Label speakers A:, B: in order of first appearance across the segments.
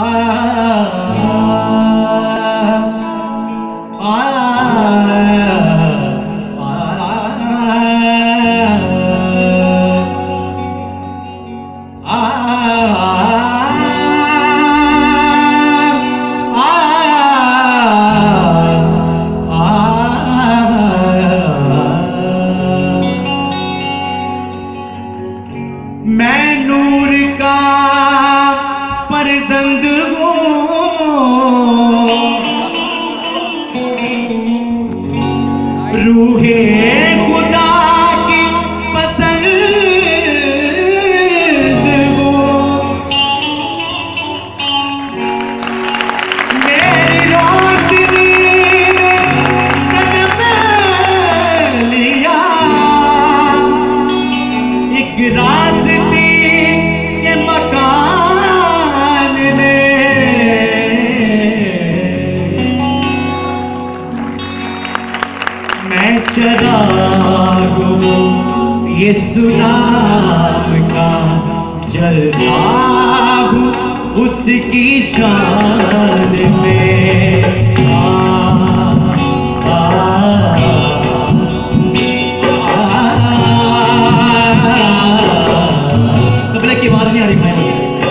A: मैं नूर का फर्जंद हूँ, रूहे खुदा की पसंद हूँ। मेरी रोशनी ने जन्म लिया एक रास्ते के मकान ने। मैं चिराग हूँ यीशु नाम का, जलता हूँ उसकी शान में। तबले की आवाज नहीं आ रही भाई,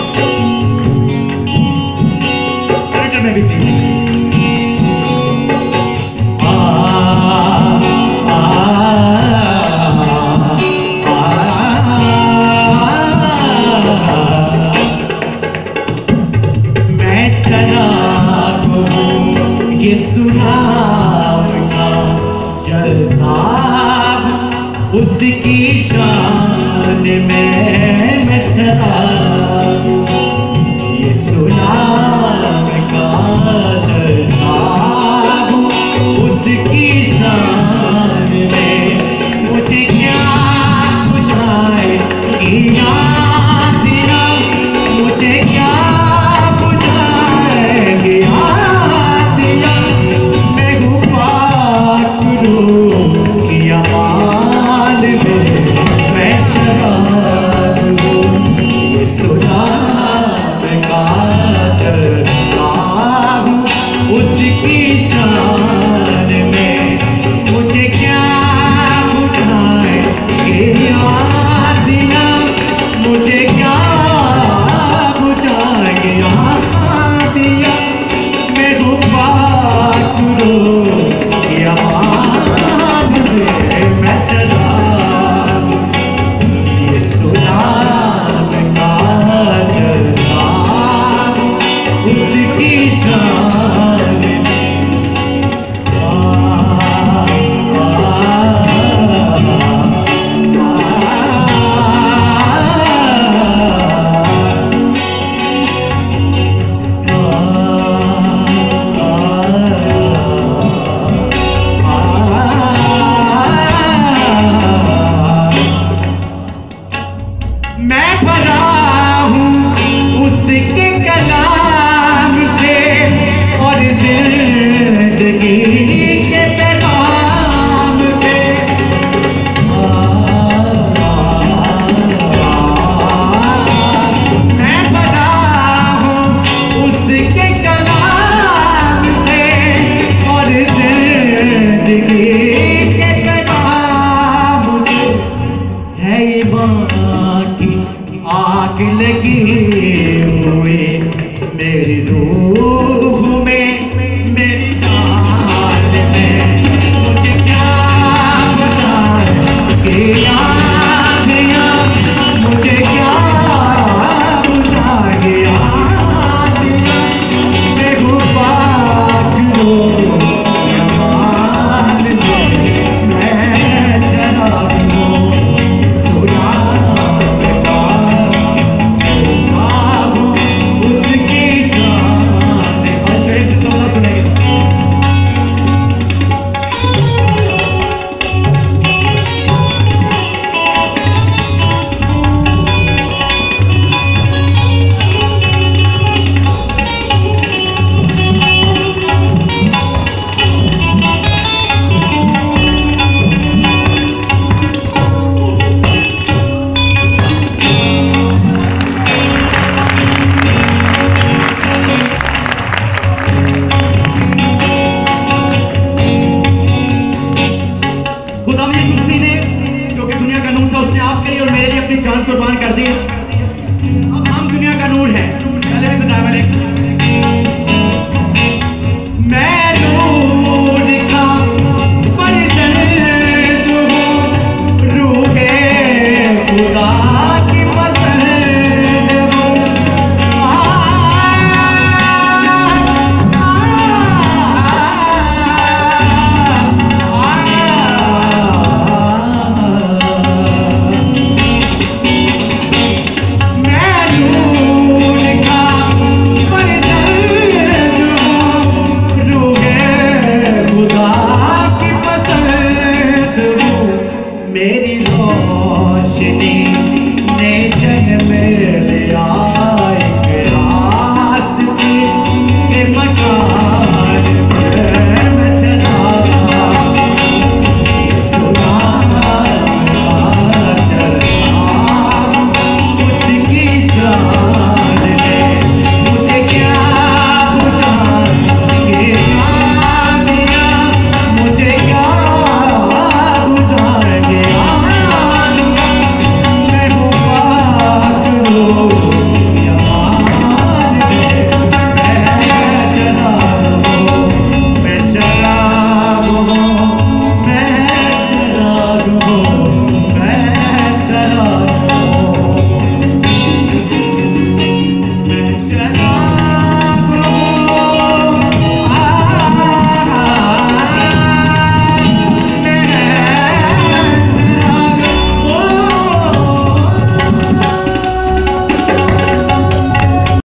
A: में भी प्लीज। मैं चिराग हूँ यीशु नाम का, जलता हूँ उसकी शान में। मैं चिराग यीशु नाम का, जलता हूँ उसकी शान में। मुझे क्या बुझाए कि याद दिया, मुझे क्या बुझाए कि याद दिया। मैं हूँ पाक रूह की अमान में। मैं चिराग हूँ यीशु नाम का, जलता हूँ उसकी शान में। मुझे क्या बुझाए कि याद दिया, मुझे क्या बुझाए कि याद दिया। मैं हूँ पाक रूह की अमान में। मैं चिराग यीशु नाम का, जलता हूँ उसकी शान में। मैं भरा हूँ उसके कलाम से और जिंदगी के पैगाम से। मैं भरा हूँ उसके कलाम से और जिंदगी के पैगाम से। है ये बाकी आग लगी हुई मेरी रूह में, मेरी जान में। मुझे क्या बुझाए कि याद दिया, मुझे क्या बुझाए कि याद दिया। मैं हूँ पाक रूह की अमान में। मैं चिराग हूँ यीशु नाम का, जलता हूँ उसकी शान कर दी। अब हम दुनिया का नूर है, पहले भी बताया मैंने।